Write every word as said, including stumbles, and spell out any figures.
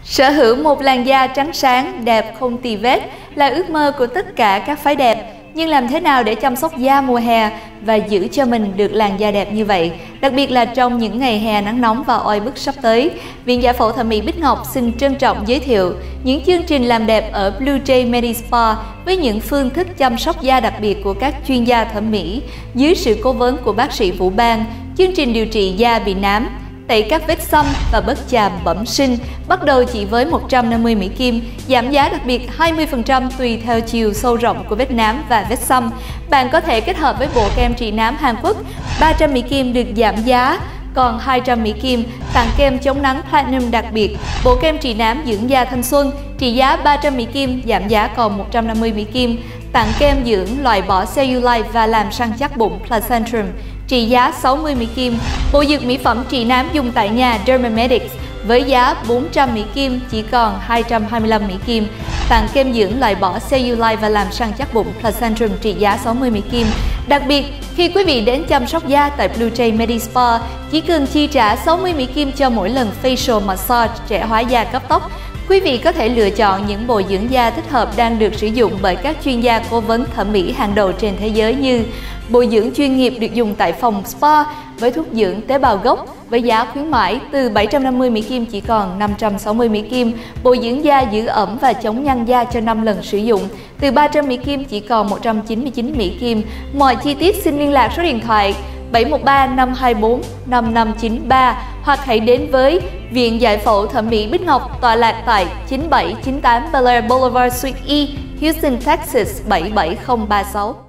Sở hữu một làn da trắng sáng, đẹp không tì vết là ước mơ của tất cả các phái đẹp. Nhưng làm thế nào để chăm sóc da mùa hè và giữ cho mình được làn da đẹp như vậy? Đặc biệt là trong những ngày hè nắng nóng và oi bức sắp tới, Viện Giải phẫu Thẩm mỹ Bích Ngọc xin trân trọng giới thiệu những chương trình làm đẹp ở Blue Jay Medi-Spa với những phương thức chăm sóc da đặc biệt của các chuyên gia thẩm mỹ dưới sự cố vấn của bác sĩ Vũ Bang. Chương trình điều trị da bị nám, tẩy các vết xăm và bớt chàm bẩm sinh bắt đầu chỉ với một trăm năm mươi Mỹ Kim, giảm giá đặc biệt hai mươi phần trăm tùy theo chiều sâu rộng của vết nám và vết xăm. Bạn có thể kết hợp với bộ kem trị nám Hàn Quốc, ba trăm Mỹ Kim được giảm giá, còn hai trăm Mỹ Kim tặng kem chống nắng Platinum đặc biệt, bộ kem trị nám dưỡng da thanh xuân trị giá ba trăm Mỹ Kim giảm giá còn một trăm năm mươi Mỹ Kim, tặng kem dưỡng loại bỏ cellulite và làm săn chắc bụng Placentrum trị giá sáu mươi Mỹ Kim, bộ dược mỹ phẩm trị nám dùng tại nhà Dermamedics với giá bốn trăm Mỹ Kim chỉ còn hai trăm hai mươi lăm Mỹ Kim, tặng kem dưỡng loại bỏ cellulite và làm săn chắc bụng Placentrum trị giá sáu mươi Mỹ Kim. Đặc biệt, khi quý vị đến chăm sóc da tại Blue Jay Medi-Spa, chỉ cần chi trả sáu mươi Mỹ Kim cho mỗi lần facial massage trẻ hóa da cấp tốc. Quý vị có thể lựa chọn những bộ dưỡng da thích hợp đang được sử dụng bởi các chuyên gia cố vấn thẩm mỹ hàng đầu trên thế giới như bộ dưỡng chuyên nghiệp được dùng tại phòng spa với thuốc dưỡng tế bào gốc với giá khuyến mãi từ bảy trăm năm mươi Mỹ Kim chỉ còn năm trăm sáu mươi Mỹ Kim, bộ dưỡng da giữ ẩm và chống nhăn da cho năm lần sử dụng từ ba trăm Mỹ Kim chỉ còn một trăm chín mươi chín Mỹ Kim. Mọi chi tiết xin liên lạc số điện thoại bảy một ba năm hai bốn năm năm chín ba hoặc hãy đến với Viện Giải phẫu Thẩm mỹ Bích Ngọc tọa lạc tại chín bảy chín tám Bel Air Boulevard Suite E, Houston, Texas bảy bảy không ba sáu.